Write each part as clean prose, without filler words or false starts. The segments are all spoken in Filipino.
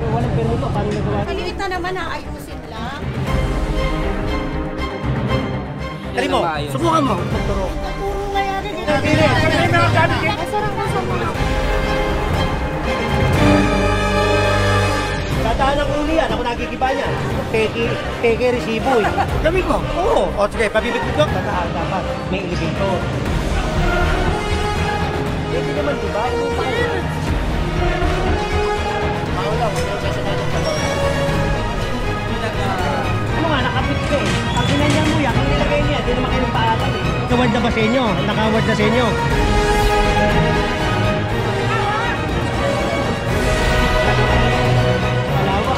walang permito, paano nagawa? Maliit na naman, ayusin lang. Tali mo, subukan mo. Puro nga yan. Masarap na sa mga. Dadaan ang uli yan, ako nagigiba niya. Teke resibo eh. Gamit mo? Oo. O sige, pabibigit ko. Dadaan dapat, may elevator. Hindi naman, diba? Ano nga, nakapit ko eh. Pag ginanyan mo yan, ang nilagay niya, di naman kayo ng paatan eh. Nakawad na ba sa inyo? Nakawad na sa inyo? Malawak.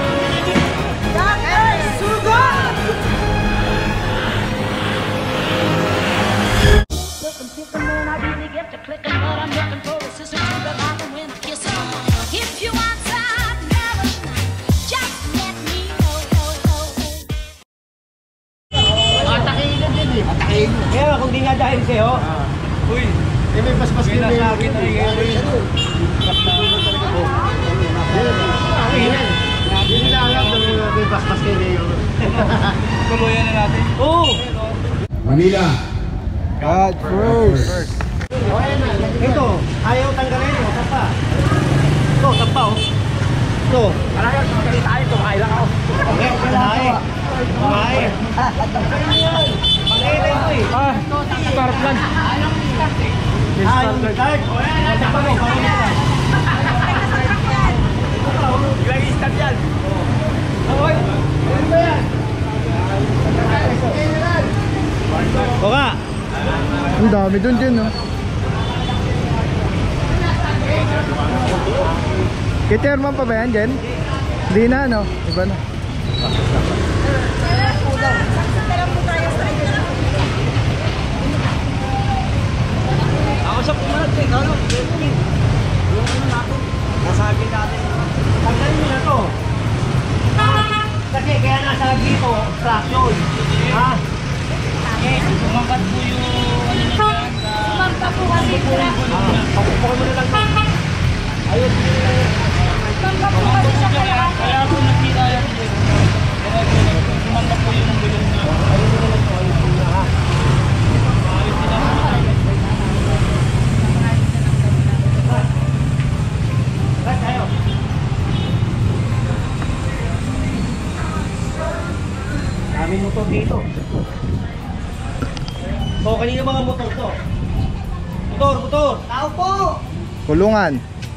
Dr. Sugo! Kaya kung di nga dahil sa'yo, Uy, may paspas may nasa akin na rin. Hindi na alam na may paspas kayo ngayon. Tuluyan na natin. Oo! Manila. God first. Ito, ayaw tanggalin mo, sapa. Ito, sapa oh. Ito. Parang magaling tayo, kumain lang ako. Okay, kumain. Kumain. Pag-ailay ko eh. Start lang. Yung start. Sapa mo, parang yan. Yung start yan. Okay. Ano ba yan? O ka. Ang dami dun din, no? Kiterman pa ba yan, Jen? Hindi na, no? Iba na. Ako siya pumalag eh. Ano? Nasabi natin. Tanggalin nyo na to. Kasi kaya nasabi ito, fraction. Ha? Sumakat po yung ano na dyan. Sumampa po kasi siya. Pakupukan mo na lang. Ayos. Sumampa po kasi siya kaya. Kaya po nakita yan. Kaya po sumakat po yung gulong na. Ayos mo na lang to. Ayos mo na ha. Ayos sila po. Kat tayo. Daming motor dito. So, kanina mga motor to? Motor! Tao po! Kulungan.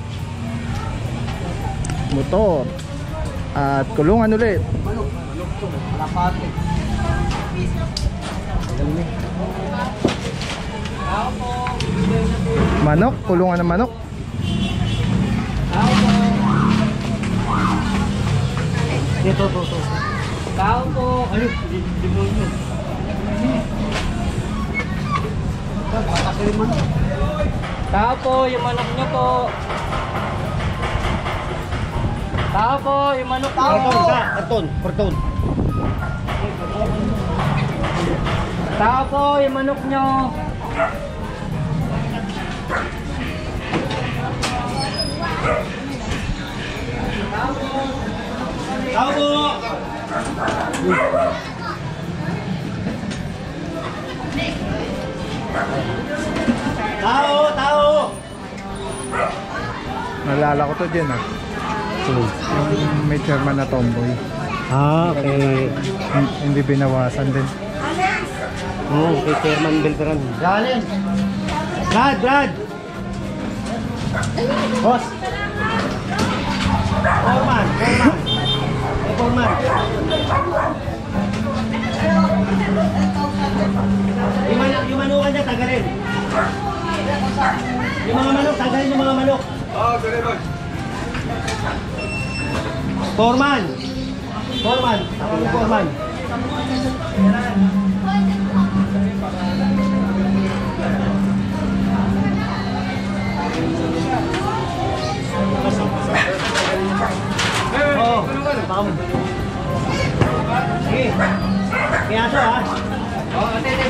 Motor. At kulungan ulit. Manok to. Kalapate. Tao po! Manok. Kulungan ng manok. Tao po! Dito, to. Tao po! Ayun, di mo yun. Tao po, yung manok nyo po. Tao po, yung manok nyo. Karton. Tao po, yung manok nyo. Tao po. Tao! Nalala ko to din, ha. Yung may chairman na tomboy. Okay. Hindi binawasan din. Kay Chairman Beltran. Galing! Brad! Boss! Foreman! Yung manukan niya, tagalin. Yung mga manok, tagalin yung mga manok. Foreman! Ako yung foreman. Pam. Sige. Kaya ito ha. Ate.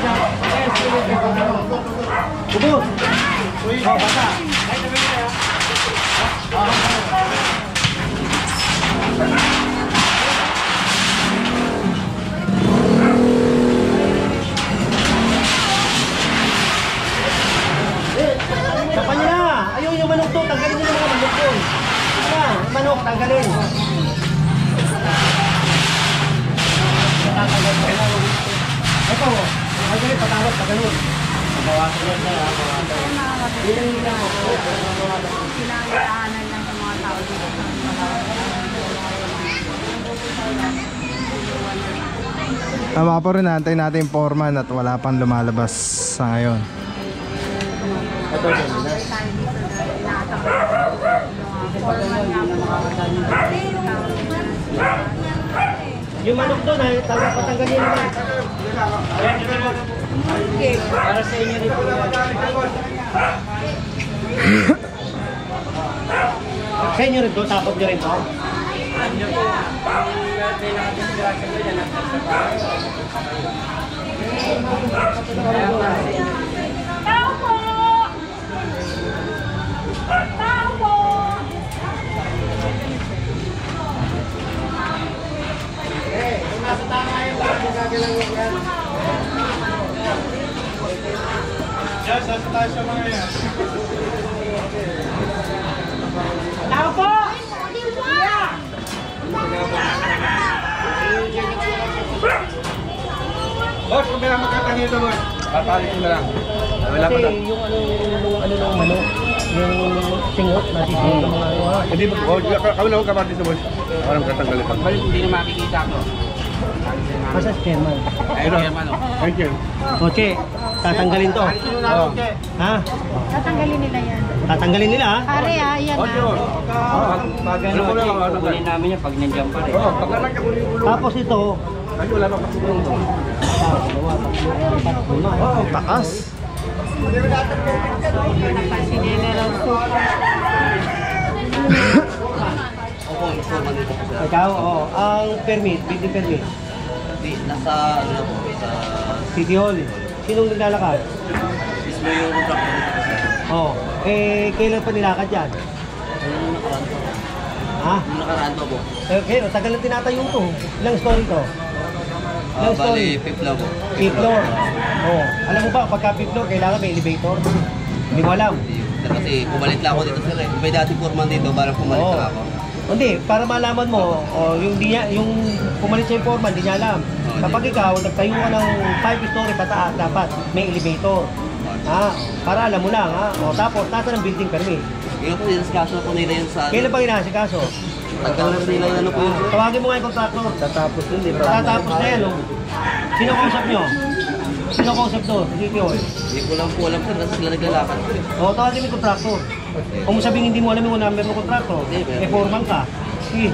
Kubo. Bata. Tapan niyo na! Ayun yung manok to, tanggalin niyo yung mga manok to. Ayan, manok, tanggalin. Ito, tanggalin, patawad, tanggalin. Bawasan yan na, Pinangitaanan lang ng mga tao dito. Tama po rin, antay natin yung foreman at wala pang lumalabas sa ngayon. yung manok doon, patanggalin nyo na. Para sa inyo rin po. Sa inyo rin to, tapos nyo rin to. Tao po! Tao po! Kung nasa tama yung lahat, magagalang mo yan. Yes, nasa tayo sa mga yan. Tao po! Boss, kung kailangan magkatangin ito, boss. Papalit ko na lang. Wala pa Kasi lang. yung ano ng manok, yung singot, nasisingot ng mga ano. Hindi, kami lang kapatid ito, boss. Walang katanggal ito. Hindi na makikita ko. Masa chairman. Ayun o. Thank you. Oche, tatanggalin to. Oo. Ha? Tatanggalin nila yan. Tatanggalin nila ha? Pare yan Ocho. Pag ano, kukunin namin yan pag nandiyan pa rin. Oo, pagka nagkakunin yung ulo. Tapos ito, Ay, wala nang katulong doon. Takas. ikaw, ang permit, building permit, Nasa ano po, sa City Hall. Sinong naglalakad? mismo yung contractor dito sir. Kailan pa nilakad yan? Yung nakaraan po. Ha? Yung nakaraan po po. Tagal na tinatayo to. Ilang story to? Ilang story? Bali, fifth lang po. Fifth floor. Alam mo ba, pagka fifth floor, kailangan may elevator? Hindi mo alam. Sir, kasi pumalit lang ako dito sir eh. May dating foreman dito, parang pumalit lang ako. Hindi, para malaman mo, yung pumalit sa foreman, hindi niya alam. Kapag ikaw, nagtayo ka ng 5 story pataas, dapat may elevator. Para alam mo lang, ha? Tapos, nasa ng building permit. Yung po, dinaskaso po nila yun sa... Kailan ba inasikaso? Tagal na nila yun ano po. Tawagin mo nga yung contractor. Tatapos yun, di ba? Tatapos na yan, Sino kausap nyo? Sino kausap doon? Sa City Hall? Hindi ko lang po alam sir, kasi sila naglalakad. Tawagin mo yung contractor. Kung mo sabihin hindi mo alam yung number ng contractor, foreman ka. Sige.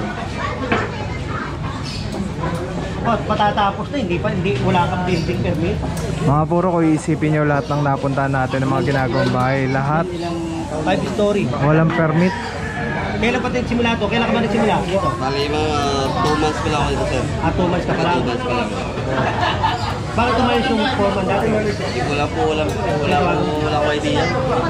Patatapos na, wala kang building permit. Mga puro ko iisipin nyo lahat ng napuntahan natin ng mga ginagawang bahay. Lahat 5 story. walang permit. Kailan pa nagsimula to? Kailan ka ba nagsimula? Dito. Bali, mga 2 months pa lang ako dito sir. 2 months ka pa lang. 2 months pa lang. Bakit tumalis yung foreman dati? Hindi ko lang po, wala ko idea.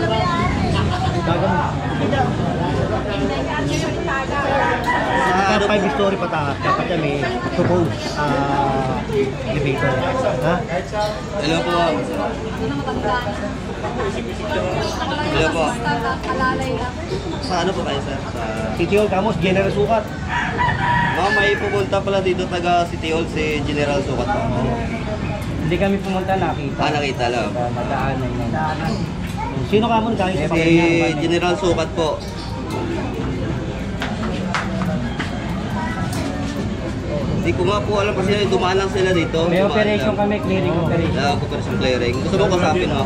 Sa 5 story pataas, dapat yan may suppose elevator. Ha? Hello po. Hello po. Sa ano po kayo sir? Sa... City Hall, Kamos, General Sukat. May pumunta pala dito taga City Hall si General Sukat po. Hindi kami pumunta, nakita. Nakita lang. Nadaanan yan. Sino ka mo kahit sa Si General Sukat po. Hindi ko nga po alam kasi dumaan lang sila dito. May Dumaan operation lang. kami, clearing operation. Operation clearing. Gusto mo kasapin mo?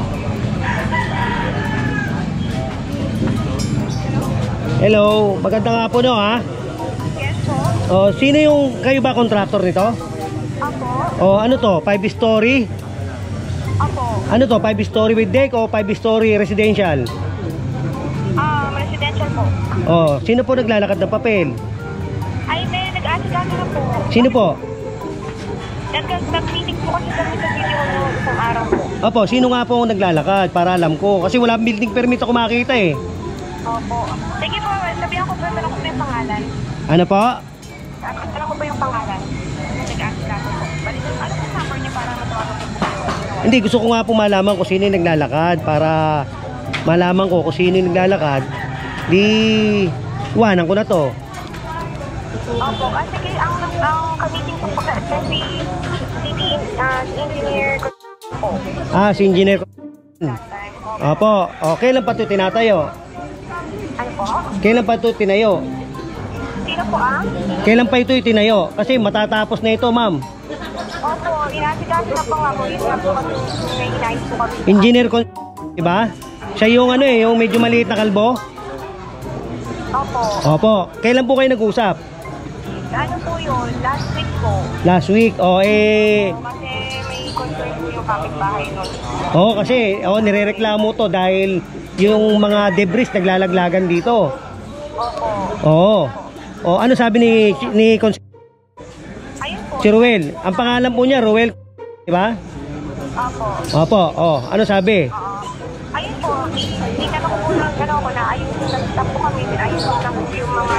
Hello, magandang hapon ha? Yes po. Sino yung, kayo ba contractor nito? Ako. Ano to, 5 story? Ako. Ano to, 5 story with deck o 5 story residential? Residential po. Sino po naglalakad ng papel? Ay, may nag-aasikaso na po. Sino po? Nag-meeting po kasi kami sa video isang araw po. Opo, sino nga po ang naglalakad para alam ko? Kasi wala building permit ako makita eh. Opo. Sige po, sabihan ko po, pero kung may pangalan. Ano po? Alam mo ba yung pangalan? Nag-aasikaso po. Balik, ano po number niya para matawagan ko po kayo? Hindi, gusto ko nga po malaman kung sino yung naglalakad para malaman ko kung sino yung naglalakad. Di, iwanan ko na to. Opo, sige, ang kamiting ko po kasi city engineer ko po. Si engineer ko. Opo, kailan pa ito tinatayo? Ano po? Kailan pa ito tinayo? Sino po Kailan pa ito itinayo? Kasi matatapos na ito, ma'am. Opo, inasikaso na po nga po. Yun nga po kami, may inayos po kami. Engineer ko, diba? Siya yung yung medyo maliit na kalbo? Opo. Opo, kailan po kayo nag-usap? Ano po yun? Last week po. Last week, Kasi may concern po yung kapitbahay nun. kasi, nirereklamo to dahil yung mga debris naglalaglagan dito. Opo. Ano sabi ni Ayun po. si Ruel? Ang pangalan po niya, Ruel, di ba? Opo. Opo, ano sabi? Ayun po. Itanong ko po lang ko na ayun nag-stop po kami. Ayun po lang po yung mga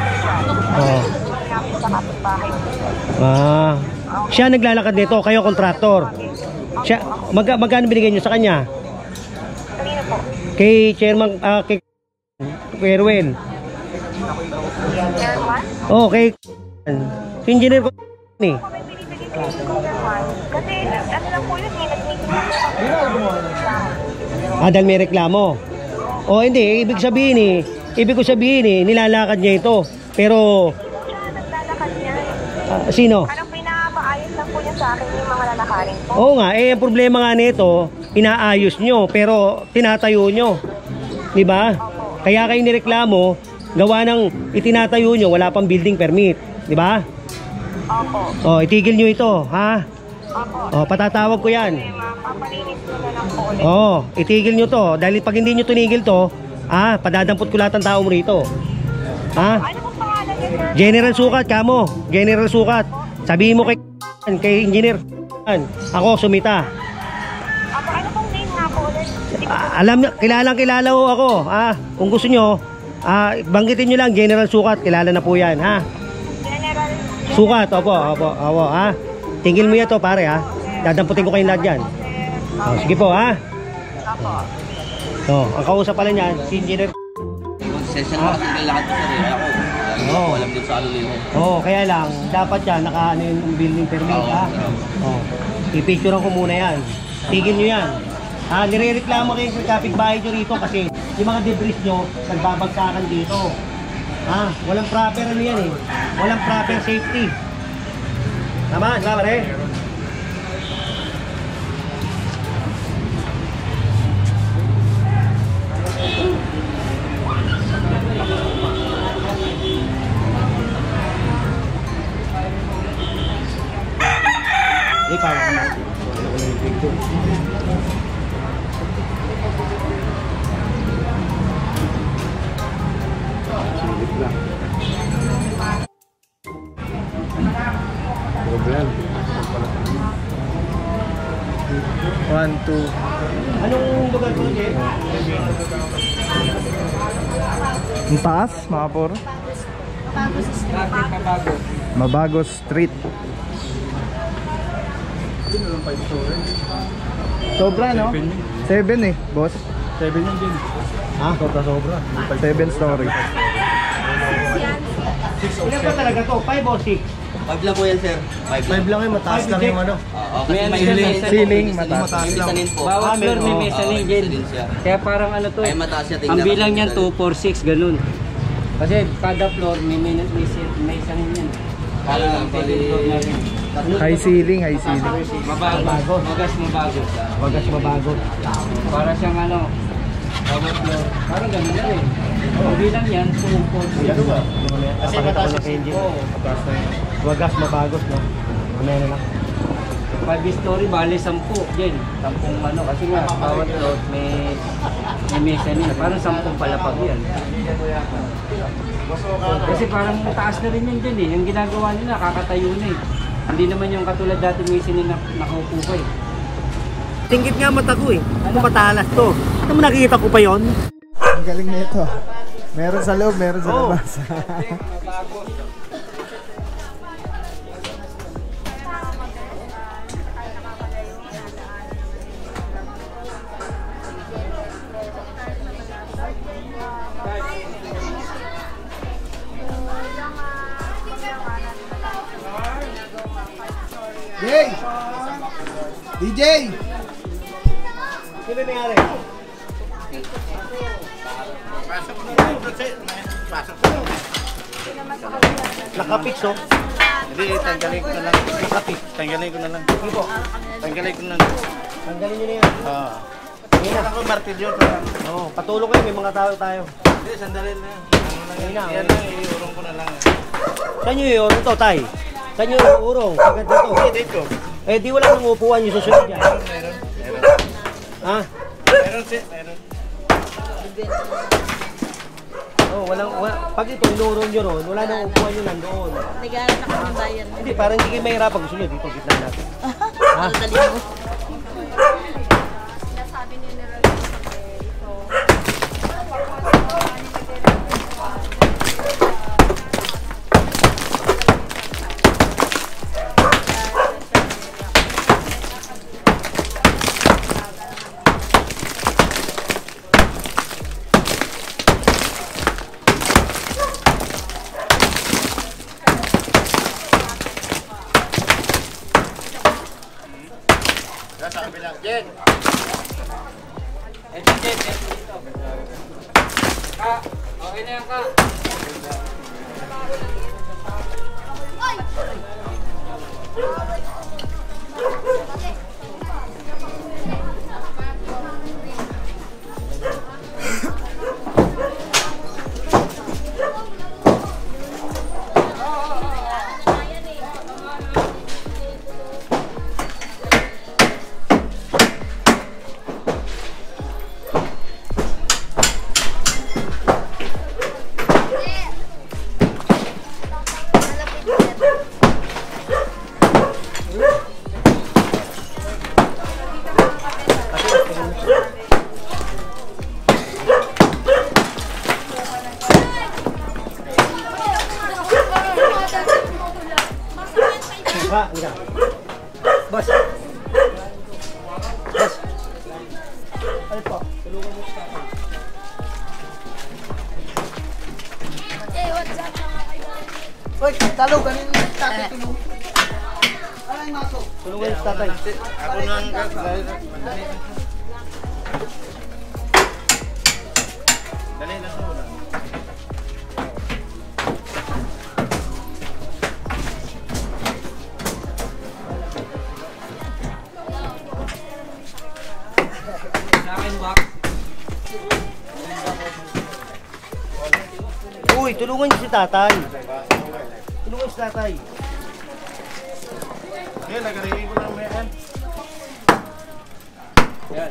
sa kapitbahay. Siya naglalakad nito, kayo kontraktor. Siya, magkano binigay niyo sa kanya? Kanina po. Kay chairman, kay Ruel. Chairman? Kay engineer ko ni. Kami binibigay kayo sa chairman. Kasi ano lang po yun nag-meeting lang po kami. Dahil may reklamo. Hindi, ibig ko sabihin nilalakad niya ito. Pero Siya naglalakad niya. sino? Anong pinapaayos lang po niya sa akin yung mga lalakarin po? Oo nga, ang problema nga nito, inaayos nyo, pero tinatayo nyo. Di ba? Kaya kayo nireklamo, gawa ng itinatayo nyo, wala pang building permit. Di ba? Opo. Itigil nyo ito, ha? Opo. Patatawag ko yan. Mapapalinis ko na lang po ulit. Itigil nyo to. Dahil pag hindi nyo tinigil to, padadampot ko lahat ng tao mo rito. Ha? Ano pong pangalan niya, sir? General Sukat, kamo. General Sukat. Sabihin mo kay engineer. Ako, Sumita. Opo, ano pong name nga po ulit? Alam nyo, kilala ho ako. Kung gusto nyo, banggitin nyo lang, General Sukat. Kilala na po yan, ha? General. Sukat, opo, ha? Tingil mo yan to, pare, ha? Dadamputin ko kayong lahat dyan. Sige po, ha? Opo. Ang kausap pala niyan, si engineer. Session na kasi naglalakad ko sa rin ako. Alam din sa alulino. Kaya lang, dapat yan, naka yung building permit, ha? I-picturean ko muna yan. Tigil nyo yan. Nire-reklamo kayo sa kapitbahay nyo rito kasi yung mga debris nyo, nagbabagsakan dito. Walang proper yan eh. Walang proper safety. Tama, di ba, pare? Hindi pa naman. Problem. 1, 2. Anong lugar ko, Jay? Ang taas, mga por. Mabagos Street. Sobra, no? 7 eh, boss. 7 yun din. Sobra. 7 story. Ilan ba talaga to? 5 o 6? 5 lang po yan, sir. 5 lang eh, mataas lang yung ano. Kasi may Ceiling, mataas lang. Po. Bawat floor may mezzanine din. Kaya parang ano to, Ay, mataas siya. ang bilang niyan 2, 4, 6, ganun. Kasi kada floor may mezzanine yan. Parang second floor na rin. High ceiling, high ceiling. Mabago. Wagas mabago. Para siyang ano, bawat floor. Parang ganun na rin. Ang bilang yan 2, 4, 6. Kasi mataas yung engine. Wagas mabagos, no? Mamaya na lang. 5 story, bali 10 din. 10 ano, kasi nga, bawat floor may mezzanine. Parang 10 palapag yan. Kasi parang taas na rin yun din eh. Yung ginagawa nila, kakatayo na eh. Hindi naman yung katulad dati mezzanine na nakaupo pa eh. Tingkit nga mata ko eh. Ano matalas to? Ano mo nakikita ko pa yon? Ang galing na ito. Meron sa loob, meron sa labas. DJ! Sino may nangyari? Nakapix, oh. Hindi, tanggalin ko na lang. Nakapix. Tanggalin ko na lang. Sige po. Tanggalin ko na lang. Tanggalin nyo na yan. Oo. Ngayon na. Ako martilyo. Oo, patulong kayo. May mga tao tayo. Hindi, sandali na. Ngayon na. Yan lang, iurong ko na lang. Saan nyo yung ito, tay? Saan nyo yung urong? Sagad dito. Dito. Eh, di wala nang upuan yung susunod yan. Meron. Ha? Meron. Oh, pag ito, inurong nyo ron, wala nang upuan nyo nandoon. Nag-aaral na kami bayan. Hindi, parang hindi kayo mahirapan. Gusto nyo dito, gitna natin. Ha? Dali mo. Jen! Ito, Jen. Ito. Ka, okay na yan, Ka. Ha? Hindi ka. Boss. Boss. Ano po? Tulungan mo sa akin. Hey, what's up? Uy, talo, ganin mo tatay tulong. Ay, maso. Tulungan mo sa tatay. Ako nang dali na sa ulan. Sa akin, box. Uy, tulungan niyo si tatay. Tulungan si tatay. Yan, nagarihin ko lang may yan. Yan.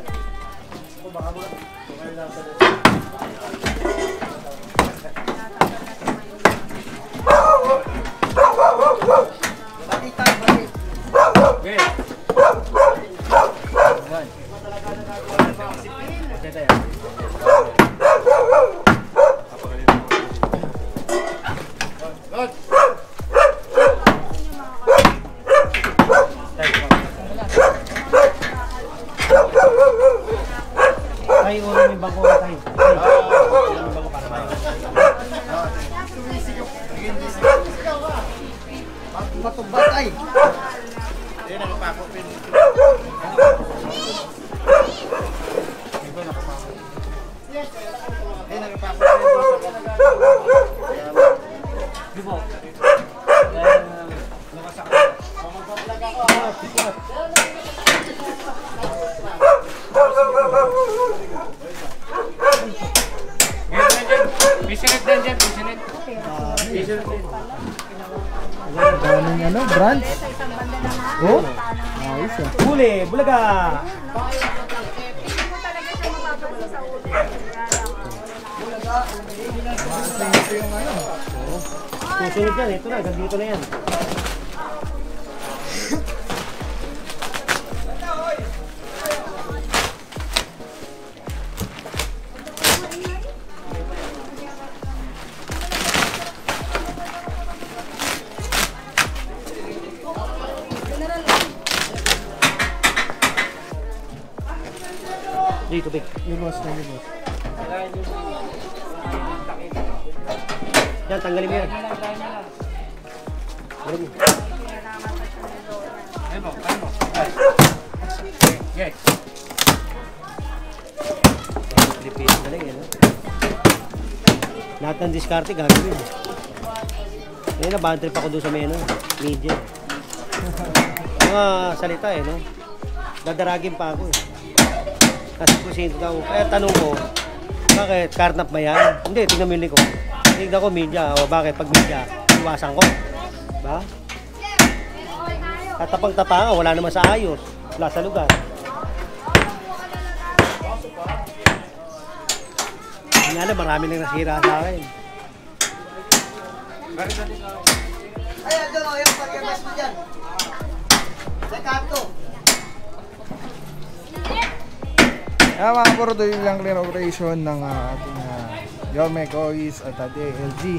Bati tayo, bati. Okay. Yan. Ito yan. Tay, urong yung bangko na tay. Matubad ay. Yan, nakapako pin. Yan, nakapako pin. Dibo. Pisinit din dyan, pisinit. Pisinit din. Daming ano, brands. Oh? Ayos ah. Huli, bulaga. Susunod yan, ito na, hanggang dito na yan. Dito, big. Libos na libos. Yan, tanggalin mo yan. Tanggalin mo. Ayun mo, ayun mo. Yes. Pilipino na lang yan. Lahat ng diskarte gagawin. Ngayon na, bad trip ako doon sa media. Mga salita no? Dadaragin pa ako Kasi kusinto daw. Kaya tanong ko, bakit? Karnap ba yan? Hindi, tingnan mo ko. Tingnan ko media. O bakit? Pag media, iwasan ko. Ba? Tatapang-tapang, wala naman sa ayos. Wala sa lugar. Hindi alam, marami nang nasira sa akin. Ay, ando, yung pag-iwas mo dyan. Sa kanto. Kaya mga puro doon lang clear operation ng ating Yorme Cois at LG.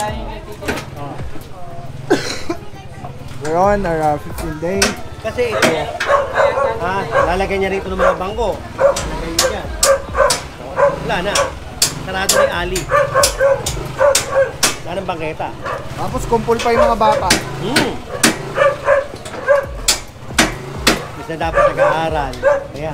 We're on our 15th day. Kasi ito, lalagay niya rito ng mga bangko. Lalagay niya dyan. Wala na. Sarado na yung ali. Wala ng bangketa. Tapos kumpul pa yung mga bata. Bis na dapat nag-aaral. Kaya.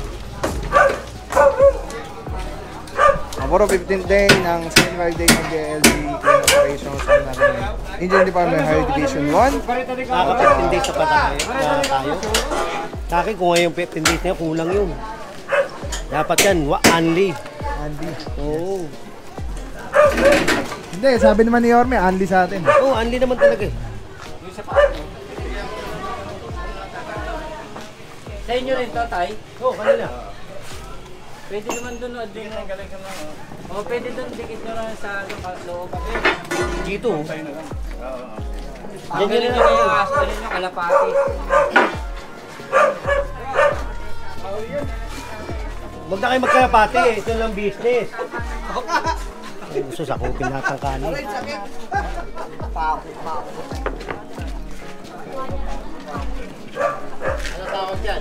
Puro 15th day ng 75 days ng DLG clean operations sa natin Engineering Department Higher Division 1. Kaka 15 days na pa tayo. Sa akin, kung ngayon 15 days na yun, kulang yun. Dapat yan, only. Andy. Oo. Hindi, sabi naman ni Yorme, Andy sa atin. Oo, only naman talaga eh. Sa inyo rin to, Tay? Oo, kanila. Pwede naman doon, o pwede doon, dikit nyo lang sa loob. Dito. Ang galing nyo kayo, galing nyo kalapati. Huwag na kayo magkalapati eh. Ito lang business. Ay, gusto sakupin lahat ng kanin. Ano tawag dyan?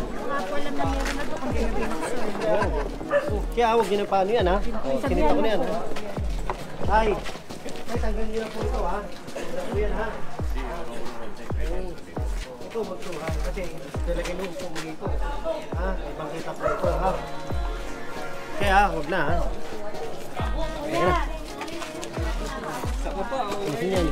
Kaya huwag yun ang paano yan ha. Kinita ko na yan ha. Ay, tanggalin nyo na po ito ha. Tanggalin po yan ha. Ito magtuhan kasi talaga nung po dito. Ha, ibang kita po ito ha. Kaya huwag na ha. Kaya na. Saka pa, o. Alisin yan.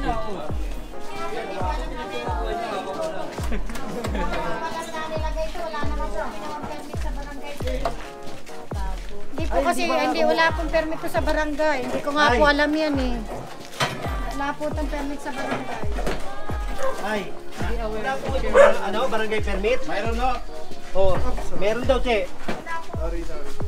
Hindi po kasi, hindi, wala pong permit ko sa barangay. Hindi ko nga po alam yan eh. Wala po itong permit sa barangay. Ay, wala po ano, barangay permit? Mayroon no? Oo, meron daw, Che. Sorry.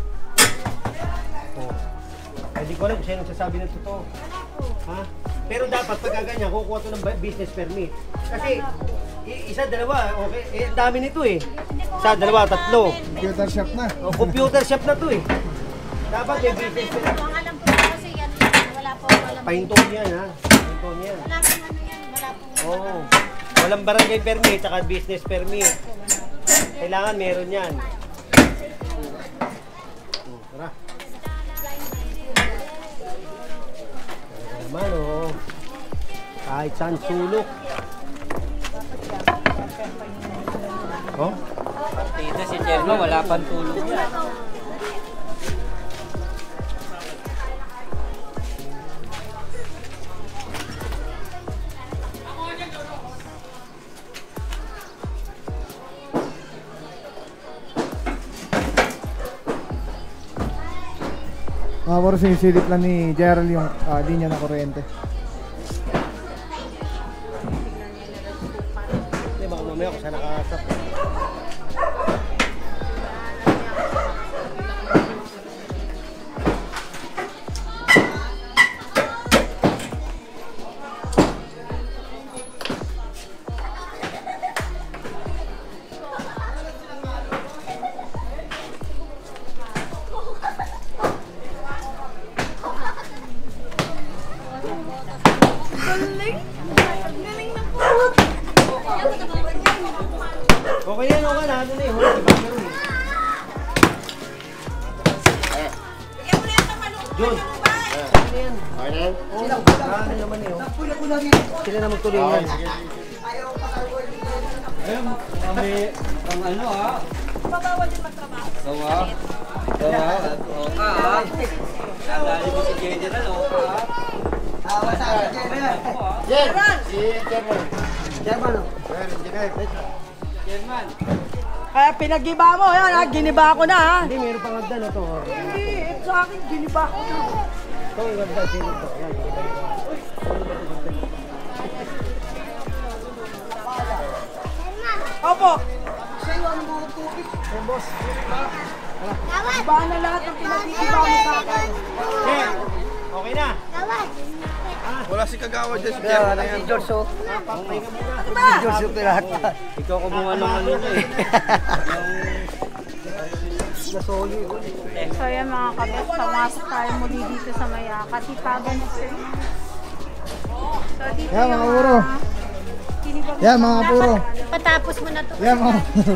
Oh. Ay, di ko alam kung sino sasabi ng totoo. Ha? Pero dapat pag ganyan, kukuha ito ng business permit. Kasi, isa, dalawa, okay. Eh, ang dami nito eh. Isa, dalawa, tatlo. Computer shop na. O, computer shop na to eh. Dapat may business permit. Ang alam po kasi yan, wala po alam. Pahinton yan ha. Pahinton yan. Wala po ano yan, wala po. Oo. Walang barangay permit, saka business permit. Kailangan meron yan. Tara. Tara naman oh. Kahit saan sulok. Oh? Partida si Cherno, wala pang tulog yan. Mga puro sinisilip lang ni Gerald yung linya ng kuryente. Hindi, baka mamaya kung saan nakasap. Okay yan, okay na. Ano na eh, huli. Diba meron eh. Jun. Ano yan? Okay na yan? Oo, ano naman eh. Sila na magtuloy yan. Ayun, kami, ang ano ha, Babawal din magtrabaho. Gawa. O ka ha. Nadali mo si General o ka ha. Tawa sa akin, General. Chairman, Chairman. Kaya pinag-iba mo, yan ha, giniba ko na ha. Hindi, meron pang hagdan ito. Hindi, sa akin, giniba ko na. Ito yung hagdan, sino ito? Yan, Opo. sa'yo, ano mo ang tubig? Iba na lahat ng pinag-iba mo sa akin. okay na. Wala si Kagawa dyan. Si Chairman na yan. Papahinga muna. Ikaw kumuha ng ano niya eh. So yan mga kabes, pumasok tayo muli dito sa Maya Katipagan Street. So dito Yan, mga puro. Yan, mga puro. Patapos mo na to. Yan, mga puro.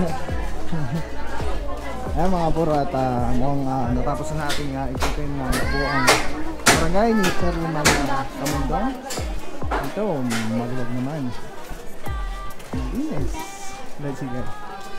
Yan, mga puro. At mukhang natapos na natin ikutin ng buong barangay ni Chairman Tamundong. Ito, magulag naman. Malinis. Let's see guys.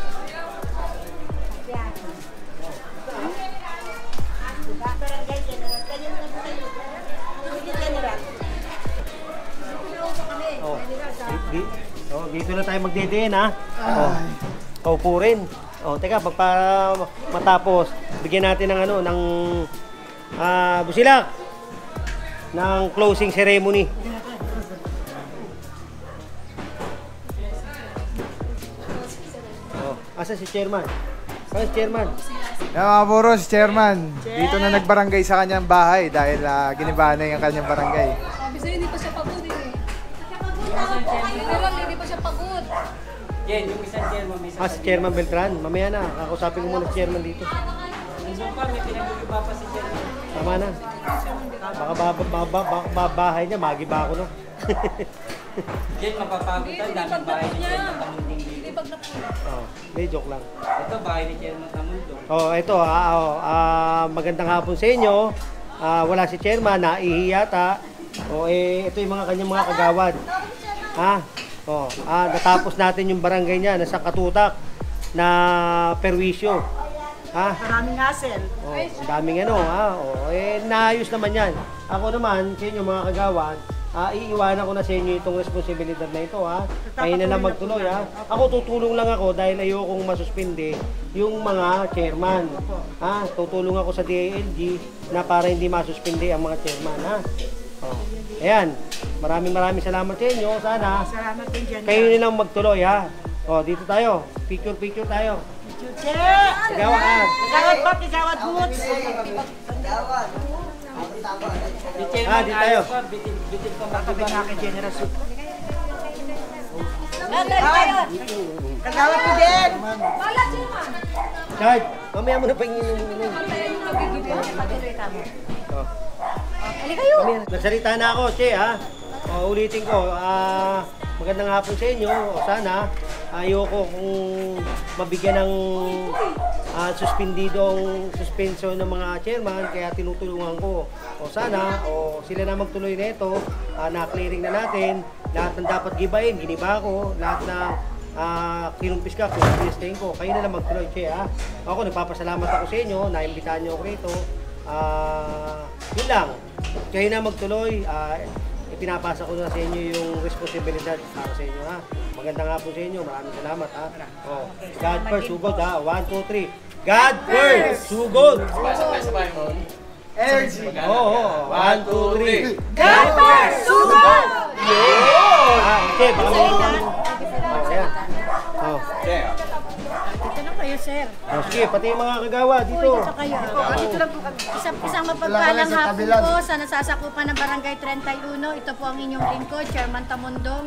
Dito na tayo magdedeen ha. Kaupo rin. Teka, para matapos, bigyan natin ng ano, ng busilak ng closing ceremony. Asa si Chairman? Asa si Chairman? Yan, mga puro, si Chairman. Dito na nagbarangay sa kanyang bahay dahil giniba na yung kanyang barangay. Sabi sa'yo, hindi pa siya pagod eh. Hindi pa siya pagod. Jen, yung isang chairman, may isang Si Chairman Beltran. Mamaya na, kakusapin ko muna si Chairman dito. Minsan pa, may pinag-iba pa si Chairman. Tama na. Baka bahay niya, magiba ako no. Jen, mapapagod tayo. Daming bahay ni Chairman Tamundong dito. Hindi pag napula. Hindi, joke lang. Ito, bahay ni Chairman Tamundong. Ito, magandang hapon sa inyo. Wala si Chairman, naihiyata. Ito yung mga kanyang mga kagawad. Natapos natin yung barangay niya, nasa katutak na perwisyo. Maraming hassle. Ang daming ano, naayos naman yan. Ako naman, sa inyo mga kagawad, iiwanan ko na sa inyo itong responsibilidad na ito, Kayo na lang magtuloy, Ako tutulong lang ako dahil ayokong masuspindi yung mga chairman. Tutulong ako sa DILG na para hindi masuspindi ang mga chairman, Ayan, maraming salamat sa inyo. Sana Salamat din dyan. kayo nilang magtuloy, dito tayo. Picture tayo. Che! Kagawad. Kagawad ba? Kagawad boots? Gawad. Si Chairman, dito tayo. ayos pa, bitin pa Katabi magdiba. nga kay General Soup. Kagawad ko din! Chard, mamaya mo na pa yung Nagsalita na ako, Che, ulitin ko, magandang hapon sa inyo. Sana, ayoko kung mabigyan ng suspension ng mga chairman, kaya tinutulungan ko. Sana, sila na magtuloy na ito, na-clearing na natin, lahat ng dapat gibain, giniba ko, lahat na kinumpis ka, kinumpis ko, kayo na lang magtuloy, Che, Ako, nagpapasalamat ako sa inyo, naimbitahan niyo ako rito. Yun lang, kayo na magtuloy, ipinapasa ko na sa inyo yung responsibilidad para sa inyo, Magandang hapon sa inyo, maraming salamat, God first, sugod, 1, 2, 3. God first, sugod! Energy. 1, 2, 3. God first! Sugod! Che, baka may... Dito na kayo, sir. Sige, pati yung mga kagawa dito. Dito kayo. Isang mapagpalang hapon po sa nasasakupan ng Barangay 31. Ito po ang inyong lingkod, Chairman Tamundong,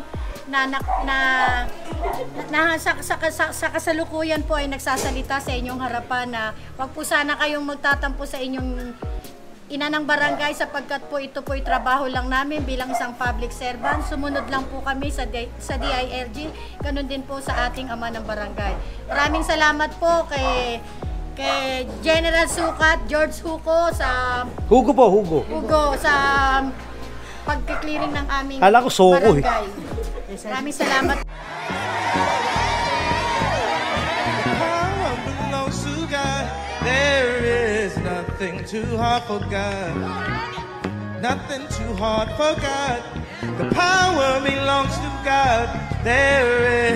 sa kasalukuyan po ay nagsasalita sa inyong harapan na wag po sana kayong magtatampo sa inyong ina ng barangay sapagkat po ito po trabaho lang namin bilang isang public servant. Sumunod lang po kami sa DILG, ganun din po sa ating ama ng barangay. Maraming salamat po kay General Sukat, George Hugo sa Hugo sa pagki-clearing ng aming Kala ko Soko, barangay. Maraming salamat. nothing too hard for God. Nothing too hard for God. The power belongs to God. There